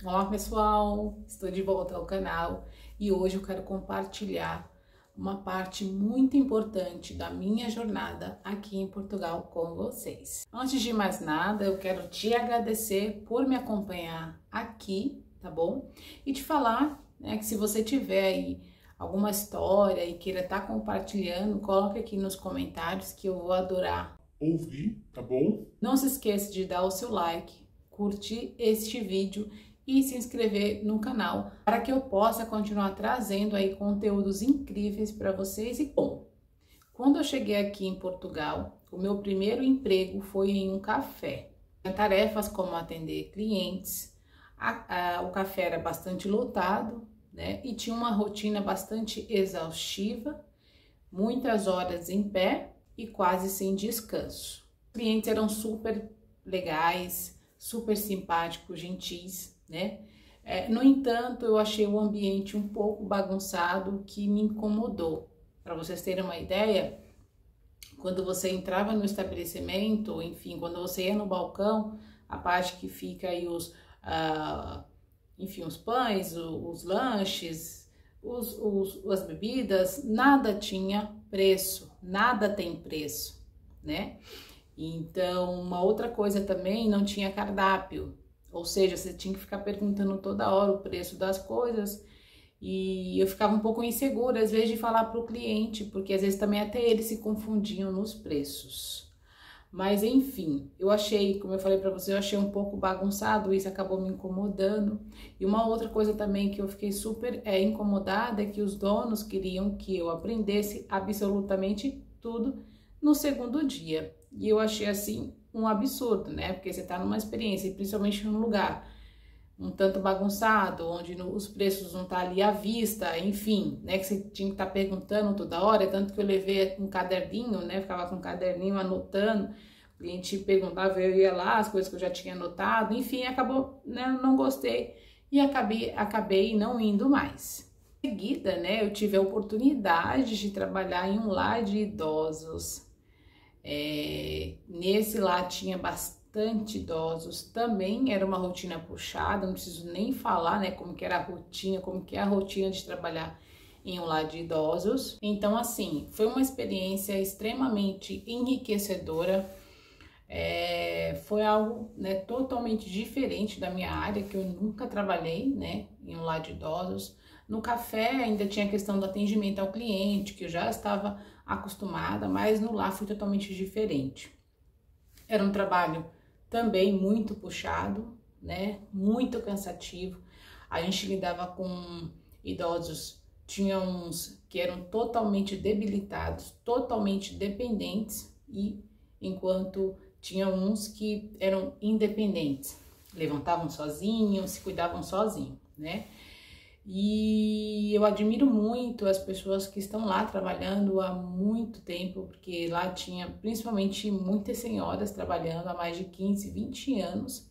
Olá pessoal, estou de volta ao canal e hoje eu quero compartilhar uma parte muito importante da minha jornada aqui em Portugal com vocês. Antes de mais nada, eu quero te agradecer por me acompanhar aqui, tá bom? E te falar, né, que se você tiver aí alguma história e queira estar compartilhando, coloque aqui nos comentários que eu vou adorar ouvir, tá bom? Não se esqueça de dar o seu like, curtir este vídeo e se inscrever no canal para que eu possa continuar trazendo aí conteúdos incríveis para vocês. E bom, quando eu cheguei aqui em Portugal, o meu primeiro emprego foi em um café. Tinha tarefas como atender clientes, o café era bastante lotado, né? E tinha uma rotina bastante exaustiva, muitas horas em pé e quase sem descanso. Os clientes eram super legais, super simpáticos, gentis, né? No entanto, eu achei o ambiente um pouco bagunçado, que me incomodou. Para vocês terem uma ideia, quando você entrava no estabelecimento, enfim, quando você ia no balcão, a parte que fica aí enfim, os pães, os lanches, as bebidas, nada tinha preço, nada tem preço, né? Então, uma outra coisa também, não tinha cardápio, ou seja, você tinha que ficar perguntando toda hora o preço das coisas e eu ficava um pouco insegura, às vezes, de falar para o cliente, porque às vezes também até eles se confundiam nos preços. Mas, enfim, eu achei, como eu falei para você, eu achei um pouco bagunçado, isso acabou me incomodando. E uma outra coisa também que eu fiquei super incomodada é que os donos queriam que eu aprendesse absolutamente tudo no segundo dia. E eu achei assim um absurdo, né? Porque você tá numa experiência, e principalmente num lugar um tanto bagunçado, onde os preços não tá ali à vista, enfim, né? Que você tinha que estar perguntando toda hora, tanto que eu levei um caderninho, né? Ficava com um caderninho anotando, o cliente perguntava, eu ia lá, as coisas que eu já tinha anotado, enfim, acabou, né? Eu não gostei e acabei não indo mais. Em seguida, né? Eu tive a oportunidade de trabalhar em um lar de idosos. Nesse lá tinha bastante idosos, também era uma rotina puxada, não preciso nem falar, né, como que era a rotina, como que é a rotina de trabalhar em um lar de idosos. Então, assim, foi uma experiência extremamente enriquecedora, foi algo, né, totalmente diferente da minha área, que eu nunca trabalhei, né, em um lar de idosos. No café ainda tinha a questão do atendimento ao cliente, que eu já estava acostumada, mas no lar foi totalmente diferente. Era um trabalho também muito puxado, né? Muito cansativo. A gente lidava com idosos, tinha uns que eram totalmente debilitados, totalmente dependentes, e enquanto tinha uns que eram independentes, levantavam sozinhos, se cuidavam sozinhos, né? E eu admiro muito as pessoas que estão lá trabalhando há muito tempo, porque lá tinha principalmente muitas senhoras trabalhando há mais de 15, 20 anos.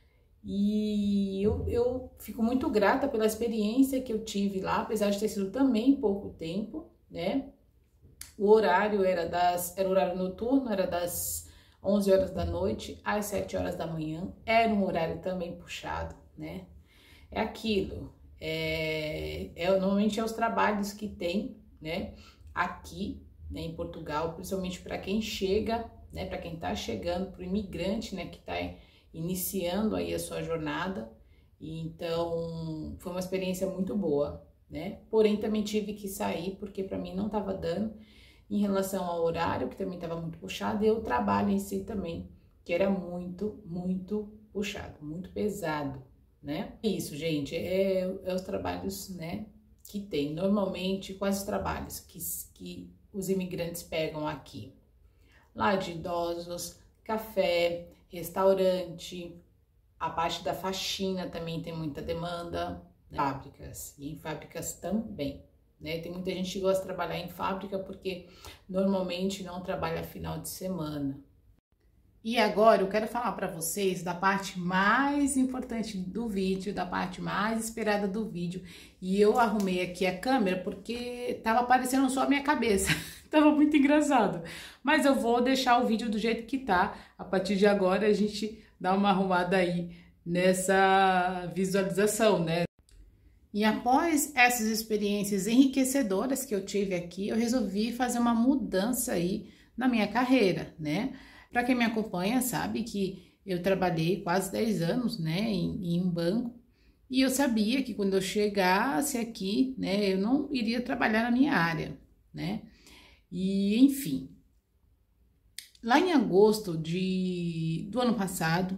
E eu fico muito grata pela experiência que eu tive lá, apesar de ter sido também pouco tempo, né? O horário era horário noturno, era das 11 horas da noite às 7 horas da manhã. Era um horário também puxado, né? É aquilo. Normalmente é os trabalhos que tem, né, aqui, né, em Portugal, principalmente para quem chega, né, para quem está chegando, para o imigrante, né, que está iniciando aí a sua jornada. E então foi uma experiência muito boa, né? Porém também tive que sair porque para mim não estava dando em relação ao horário, que também estava muito puxado, e o trabalho em si também, que era muito, muito puxado, muito pesado, né? Isso, gente, os trabalhos, né, que tem. Normalmente, quais os trabalhos que os imigrantes pegam aqui? Lá de idosos, café, restaurante, a parte da faxina também tem muita demanda, né? Fábricas, e em fábricas também, né? Tem muita gente que gosta de trabalhar em fábrica porque normalmente não trabalha final de semana. E agora eu quero falar para vocês da parte mais importante do vídeo, da parte mais esperada do vídeo. E eu arrumei aqui a câmera porque tava aparecendo só a minha cabeça. Tava muito engraçado. Mas eu vou deixar o vídeo do jeito que tá. A partir de agora a gente dá uma arrumada aí nessa visualização, né? E após essas experiências enriquecedoras que eu tive aqui, eu resolvi fazer uma mudança aí na minha carreira, né? Para quem me acompanha sabe que eu trabalhei quase 10 anos, né, em um banco, e eu sabia que quando eu chegasse aqui, né, eu não iria trabalhar na minha área, né? E enfim, lá em agosto do ano passado,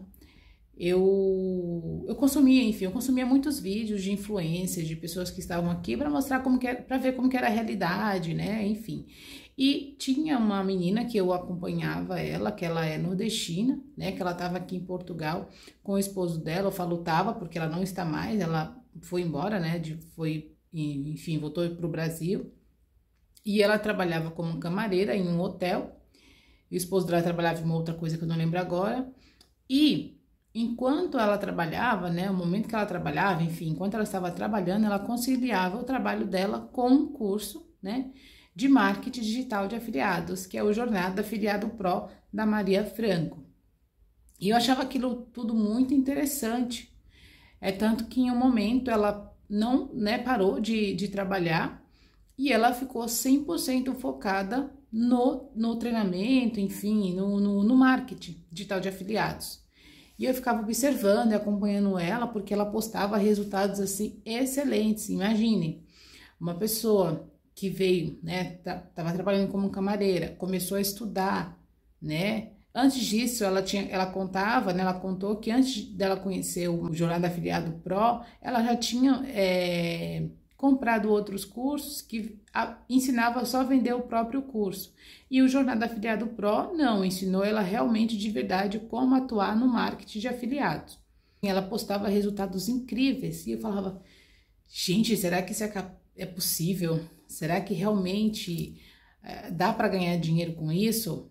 eu consumia, enfim, eu consumia muitos vídeos de influências, de pessoas que estavam aqui para mostrar como que era, para ver como que era a realidade, né, enfim. E tinha uma menina que eu acompanhava ela, que ela é nordestina, né, que ela estava aqui em Portugal com o esposo dela, eu falo tava porque ela não está mais, ela foi embora, né, enfim, voltou para o Brasil, e ela trabalhava como camareira em um hotel, e o esposo dela trabalhava em uma outra coisa que eu não lembro agora, e enquanto ela trabalhava, né, o momento que ela trabalhava, enfim, enquanto ela estava trabalhando, ela conciliava o trabalho dela com um curso, né, de marketing digital de afiliados, que é o Jornada Afiliado Pro da Maria Franco. E eu achava aquilo tudo muito interessante. É tanto que em um momento ela não, né, parou de trabalhar e ela ficou 100% focada no treinamento, enfim, no marketing digital de afiliados. E eu ficava observando e acompanhando ela, porque ela postava resultados assim excelentes. Imagine, uma pessoa que veio, né, tava trabalhando como camareira, começou a estudar, né? Antes disso, ela contava, né, ela contou que antes dela conhecer o Jornada Afiliado Pro, ela já tinha comprado outros cursos que ensinava só a vender o próprio curso. E o Jornada Afiliado Pro não, ensinou ela realmente de verdade como atuar no marketing de afiliados. Ela postava resultados incríveis e eu falava, gente, será que isso é possível? Será que realmente dá para ganhar dinheiro com isso?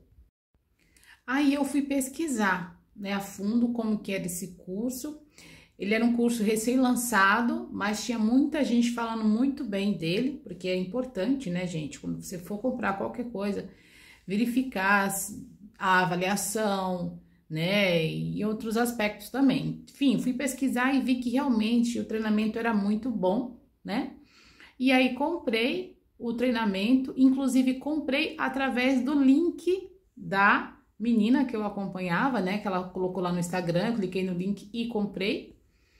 Aí eu fui pesquisar, né, a fundo como que era esse curso. Ele era um curso recém-lançado, mas tinha muita gente falando muito bem dele, porque é importante, né, gente, quando você for comprar qualquer coisa, verificar a avaliação, né, e outros aspectos também. Enfim, fui pesquisar e vi que realmente o treinamento era muito bom, né? E aí comprei o treinamento, inclusive comprei através do link da menina que eu acompanhava, né, que ela colocou lá no Instagram, eu cliquei no link e comprei.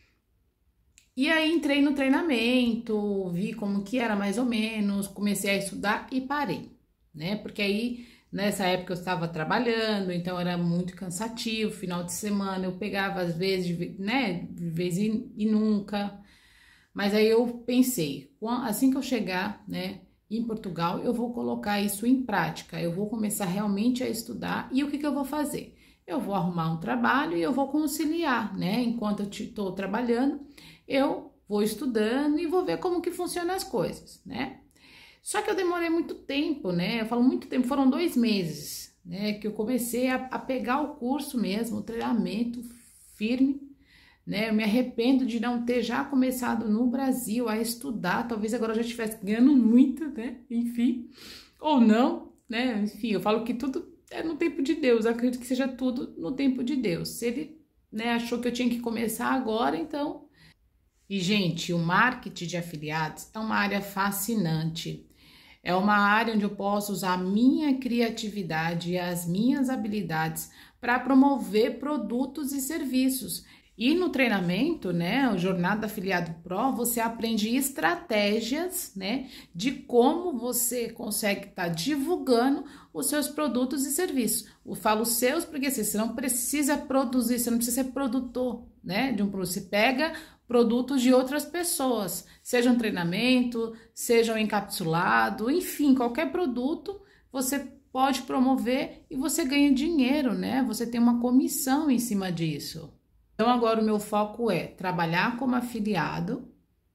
E aí entrei no treinamento, vi como que era mais ou menos, comecei a estudar e parei, né? Porque aí nessa época eu estava trabalhando, então era muito cansativo, final de semana eu pegava às vezes, né, de vez e nunca. Mas aí eu pensei, assim que eu chegar, né, em Portugal, eu vou colocar isso em prática, eu vou começar realmente a estudar e o que eu vou fazer? Eu vou arrumar um trabalho e eu vou conciliar, né, enquanto eu estou trabalhando, eu vou estudando e vou ver como que funcionam as coisas, né. Só que eu demorei muito tempo, né, eu falo muito tempo, foram 2 meses, né, que eu comecei a pegar o curso mesmo, o treinamento firme, né, eu me arrependo de não ter já começado no Brasil a estudar, talvez agora eu já estivesse ganhando muito, né, enfim, ou não, né, enfim, eu falo que tudo é no tempo de Deus, eu acredito que seja tudo no tempo de Deus, se ele, né, achou que eu tinha que começar agora, então. E, gente, o marketing de afiliados é uma área fascinante, é uma área onde eu posso usar a minha criatividade e as minhas habilidades para promover produtos e serviços. E no treinamento, né, o Jornada Afiliado Pro, você aprende estratégias, né, de como você consegue estar divulgando os seus produtos e serviços. Eu falo seus porque assim, você não precisa produzir, você não precisa ser produtor, né, de um produto. Você pega produtos de outras pessoas, seja um treinamento, seja um encapsulado, enfim, qualquer produto você pode promover e você ganha dinheiro, né? Você tem uma comissão em cima disso. Então, agora o meu foco é trabalhar como afiliado,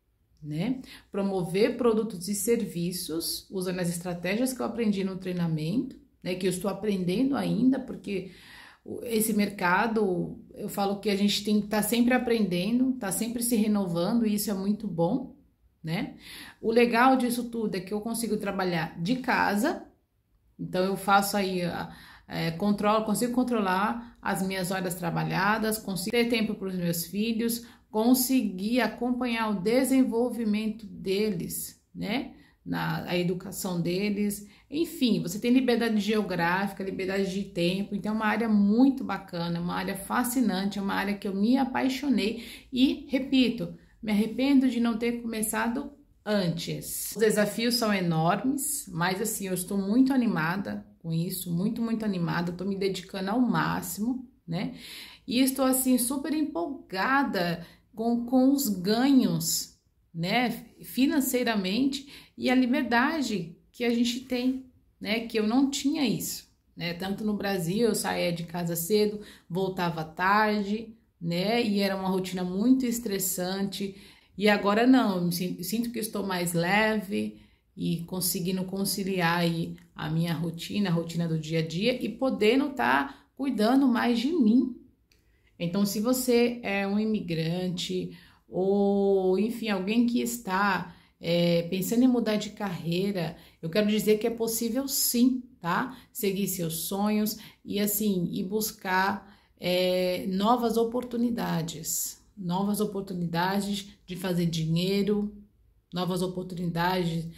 né? Promover produtos e serviços, usando as estratégias que eu aprendi no treinamento, né? Que eu estou aprendendo ainda, porque esse mercado, eu falo que a gente tem que estar sempre aprendendo, tá sempre se renovando, e isso é muito bom, né? O legal disso tudo é que eu consigo trabalhar de casa, então eu faço aí, consigo controlar as minhas horas trabalhadas, consigo ter tempo para os meus filhos, conseguir acompanhar o desenvolvimento deles, né? A educação deles, enfim, você tem liberdade geográfica, liberdade de tempo, então é uma área muito bacana, uma área fascinante, é uma área que eu me apaixonei e, repito, me arrependo de não ter começado antes. Os desafios são enormes, mas assim, eu estou muito animada com isso, muito animada, estou me dedicando ao máximo, né? E estou assim super empolgada com os ganhos, né, financeiramente e a liberdade que a gente tem, né, que eu não tinha isso, né, tanto no Brasil eu saía de casa cedo, voltava tarde, né, e era uma rotina muito estressante, e agora não, eu sinto que estou mais leve e conseguindo conciliar aí a minha rotina, a rotina do dia a dia e podendo estar cuidando mais de mim. Então, se você é um imigrante ou, enfim, alguém que está pensando em mudar de carreira, eu quero dizer que é possível sim, tá? Seguir seus sonhos e, assim, e buscar novas oportunidades de fazer dinheiro, novas oportunidades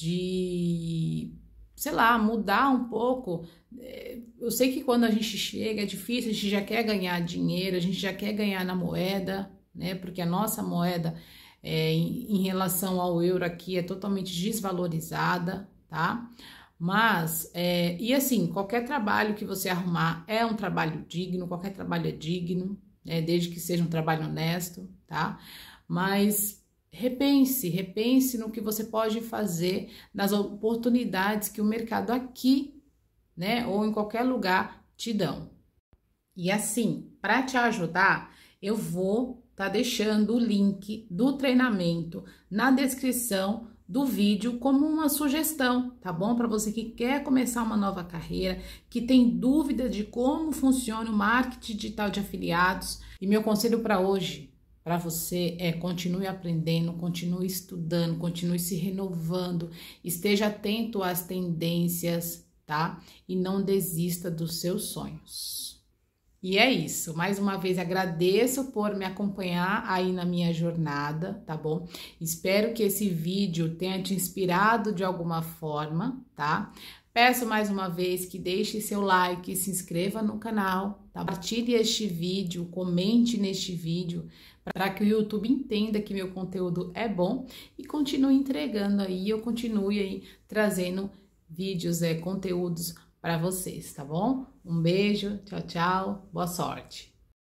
de, sei lá, mudar um pouco. Eu sei que quando a gente chega é difícil, a gente já quer ganhar dinheiro, a gente já quer ganhar na moeda, né? Porque a nossa moeda em relação ao euro aqui é totalmente desvalorizada, tá? Mas, e assim, qualquer trabalho que você arrumar é um trabalho digno, qualquer trabalho é digno, né? Desde que seja um trabalho honesto, tá? Mas repense no que você pode fazer, nas oportunidades que o mercado aqui, né, ou em qualquer lugar te dão. E assim, para te ajudar, eu vou estar deixando o link do treinamento na descrição do vídeo como uma sugestão, tá bom? Para você que quer começar uma nova carreira, que tem dúvida de como funciona o marketing digital de afiliados. E meu conselho para hoje, para você, continue aprendendo, continue estudando, continue se renovando, esteja atento às tendências, tá? E não desista dos seus sonhos. E é isso, mais uma vez agradeço por me acompanhar aí na minha jornada, tá bom? Espero que esse vídeo tenha te inspirado de alguma forma, tá? Peço mais uma vez que deixe seu like, se inscreva no canal, tá? Compartilhe este vídeo, comente neste vídeo, para que o YouTube entenda que meu conteúdo é bom e continue entregando aí, eu continue aí trazendo vídeos, conteúdos para vocês, tá bom? Um beijo, tchau, tchau, boa sorte!